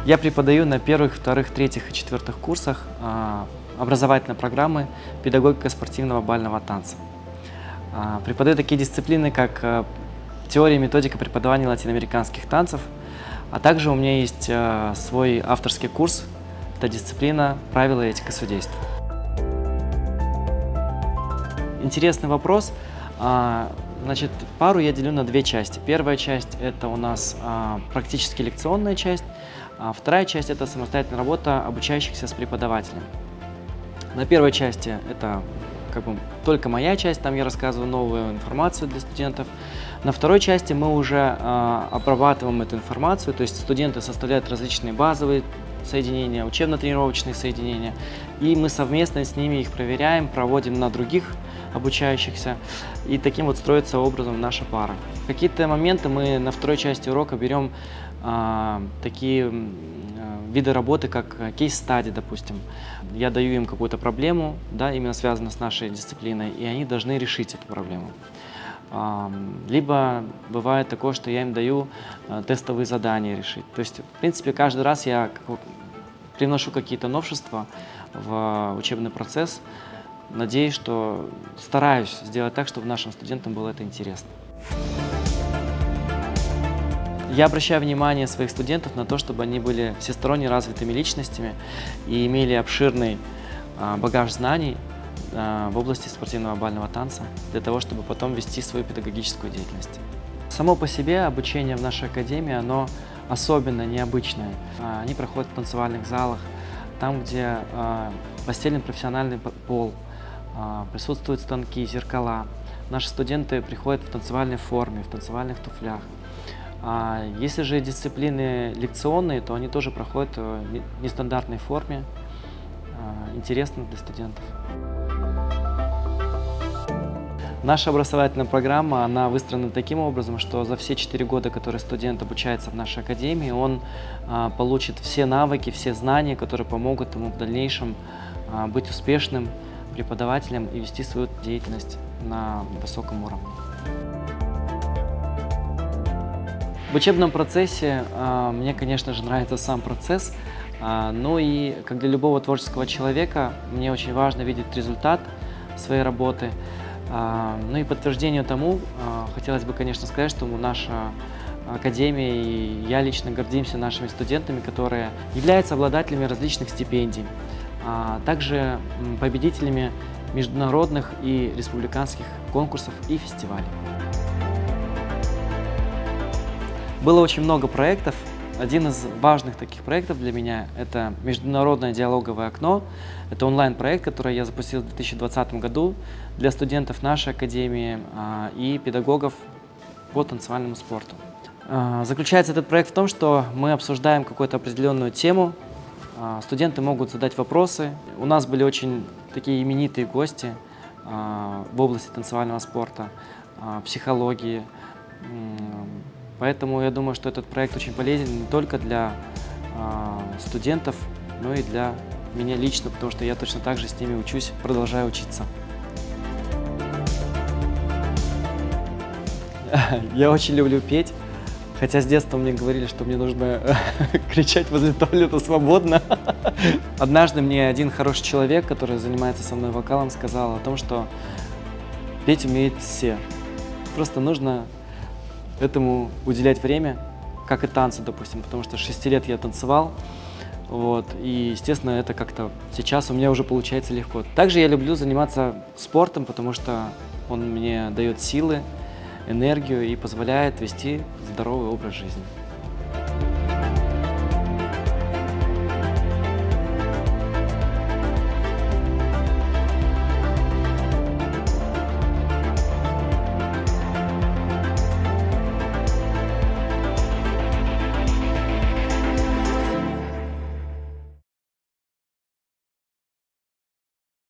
Я преподаю на первых, вторых, третьих и четвертых курсах образовательной программы «Педагогика спортивного бального танца». Преподаю такие дисциплины, как теория и методика преподавания латиноамериканских танцев, а также у меня есть свой авторский курс, это дисциплина «Правила и этика судейства». Интересный вопрос. Значит, пару я делю на две части. Первая часть – это у нас практически лекционная часть, а вторая часть – это самостоятельная работа обучающихся с преподавателем. На первой части это как бы только моя часть, там я рассказываю новую информацию для студентов. На второй части мы уже обрабатываем эту информацию, то есть студенты составляют различные базовые соединения, учебно-тренировочные соединения, и мы совместно с ними их проверяем, проводим на других обучающихся, и таким вот строится образом наша пара. В какие-то моменты мы на второй части урока берем такие виды работы, как кейс-стади, допустим. Я даю им какую-то проблему, да, именно связанную с нашей дисциплиной, и они должны решить эту проблему. Либо бывает такое, что я им даю тестовые задания решить. То есть, в принципе, каждый раз я привношу какие-то новшества в учебный процесс. Надеюсь, что стараюсь сделать так, чтобы нашим студентам было это интересно. Я обращаю внимание своих студентов на то, чтобы они были всесторонне развитыми личностями и имели обширный багаж знаний в области спортивного бального танца, для того, чтобы потом вести свою педагогическую деятельность. Само по себе обучение в нашей академии, оно особенно необычное. Они проходят в танцевальных залах, там, где постелен профессиональный пол, присутствуют станки, зеркала. Наши студенты приходят в танцевальной форме, в танцевальных туфлях. Если же дисциплины лекционные, то они тоже проходят в нестандартной форме, интересно для студентов. Наша образовательная программа, она выстроена таким образом, что за все 4 года, которые студент обучается в нашей академии, он получит все навыки, все знания, которые помогут ему в дальнейшем быть успешным преподавателем и вести свою деятельность на высоком уровне. В учебном процессе мне, конечно же, нравится сам процесс, но и, как для любого творческого человека, мне очень важно видеть результат своей работы. Ну и подтверждению тому, хотелось бы, конечно, сказать, что наша академия и я лично гордимся нашими студентами, которые являются обладателями различных стипендий, а также победителями международных и республиканских конкурсов и фестивалей. Было очень много проектов. Один из важных таких проектов для меня – это международное диалоговое окно. Это онлайн-проект, который я запустил в 2020 году для студентов нашей академии и педагогов по танцевальному спорту. Заключается этот проект в том, что мы обсуждаем какую-то определенную тему, студенты могут задать вопросы. У нас были очень такие именитые гости в области танцевального спорта, психологии. Поэтому я думаю, что этот проект очень полезен не только для студентов, но и для меня лично, потому что я точно так же с ними учусь, продолжаю учиться. Я очень люблю петь, хотя с детства мне говорили, что мне нужно кричать возле туалета свободно. Однажды мне один хороший человек, который занимается со мной вокалом, сказал о том, что петь умеют все. Просто нужно этому уделять время, как и танцу, допустим, потому что с 6 лет я танцевал, вот, и, естественно, это как-то сейчас у меня уже получается легко. Также я люблю заниматься спортом, потому что он мне дает силы, энергию и позволяет вести здоровый образ жизни.